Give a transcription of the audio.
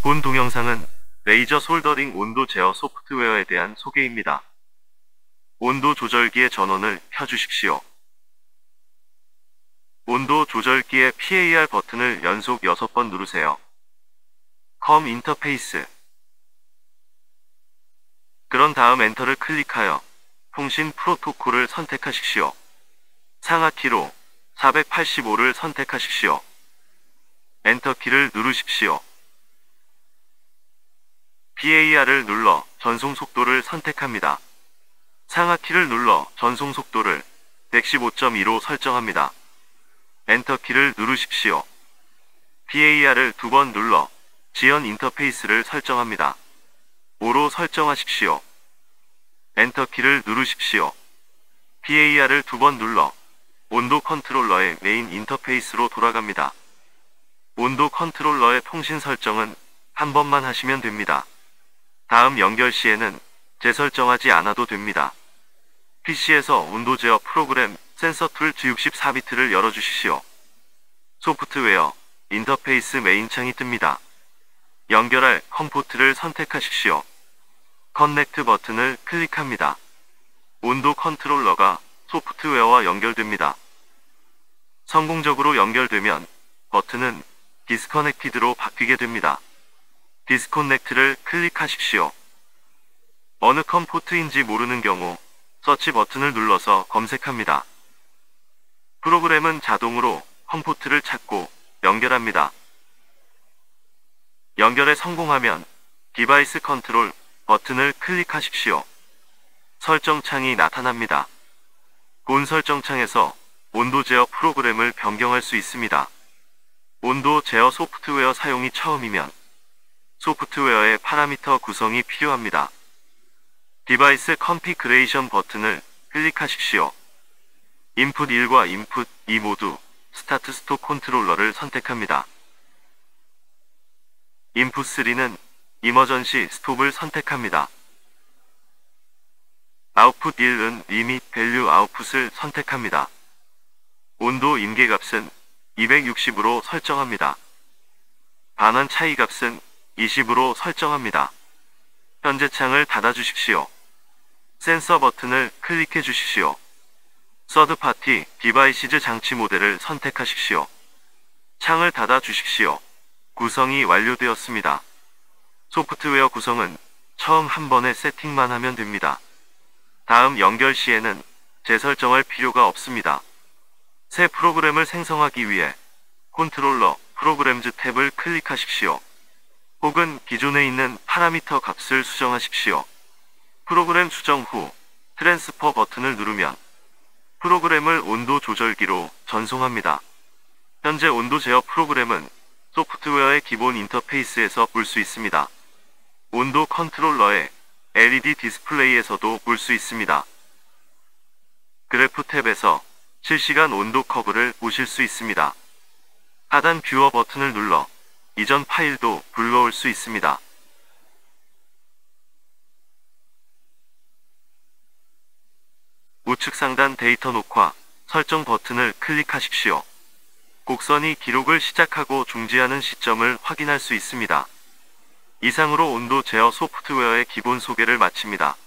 본 동영상은 레이저 솔더링 온도 제어 소프트웨어에 대한 소개입니다. 온도 조절기의 전원을 켜주십시오. 온도 조절기의 PAR 버튼을 연속 6번 누르세요. COM 인터페이스. 그런 다음 엔터를 클릭하여 통신 프로토콜을 선택하십시오. 상하키로 485를 선택하십시오. 엔터키를 누르십시오. PAR을 눌러 전송 속도를 선택합니다. 상하키를 눌러 전송 속도를 115.2로 설정합니다. 엔터키를 누르십시오. PAR을 2번 눌러 지연 인터페이스를 설정합니다. 5로 설정하십시오. 엔터키를 누르십시오. PAR을 2번 눌러 온도 컨트롤러의 메인 인터페이스로 돌아갑니다. 온도 컨트롤러의 통신 설정은 한 번만 하시면 됩니다. 다음 연결 시에는 재설정하지 않아도 됩니다. PC에서 온도 제어 프로그램 센서 툴 G64비트를 열어주십시오. 소프트웨어 인터페이스 메인 창이 뜹니다. 연결할 컴포트를 선택하십시오. 커넥트 버튼을 클릭합니다. 온도 컨트롤러가 소프트웨어와 연결됩니다. 성공적으로 연결되면 버튼은 디스커넥티드로 바뀌게 됩니다. 디스코넥트를 클릭하십시오. 어느 컴포트인지 모르는 경우 서치 버튼을 눌러서 검색합니다. 프로그램은 자동으로 컴포트를 찾고 연결합니다. 연결에 성공하면 디바이스 컨트롤 버튼을 클릭하십시오. 설정 창이 나타납니다. 본 설정 창에서 온도 제어 프로그램을 변경할 수 있습니다. 온도 제어 소프트웨어 사용이 처음이면 소프트웨어의 파라미터 구성이 필요합니다. 디바이스 컨피그레이션 버튼을 클릭하십시오. 인풋 1과 인풋 2 모두 스타트 스톱 컨트롤러를 선택합니다. 인풋 3는 이머전시 스톱을 선택합니다. 아웃풋 1은 리밋 밸류 아웃풋을 선택합니다. 온도 임계값은 260으로 설정합니다. 반환 차이값은 20으로 설정합니다. 현재 창을 닫아주십시오. 센서 버튼을 클릭해 주십시오. 서드파티 디바이시즈 장치 모델을 선택하십시오. 창을 닫아 주십시오. 구성이 완료되었습니다. 소프트웨어 구성은 처음 한 번에 세팅만 하면 됩니다. 다음 연결 시에는 재설정할 필요가 없습니다. 새 프로그램을 생성하기 위해 컨트롤러 프로그램즈 탭을 클릭하십시오. 혹은 기존에 있는 파라미터 값을 수정하십시오. 프로그램 수정 후 트랜스퍼 버튼을 누르면 프로그램을 온도 조절기로 전송합니다. 현재 온도 제어 프로그램은 소프트웨어의 기본 인터페이스에서 볼 수 있습니다. 온도 컨트롤러의 LED 디스플레이에서도 볼 수 있습니다. 그래프 탭에서 실시간 온도 커브를 보실 수 있습니다. 하단 뷰어 버튼을 눌러 이전 파일도 불러올 수 있습니다. 우측 상단 데이터 녹화 설정 버튼을 클릭하십시오. 곡선이 기록을 시작하고 중지하는 시점을 확인할 수 있습니다. 이상으로 온도 제어 소프트웨어의 기본 소개를 마칩니다.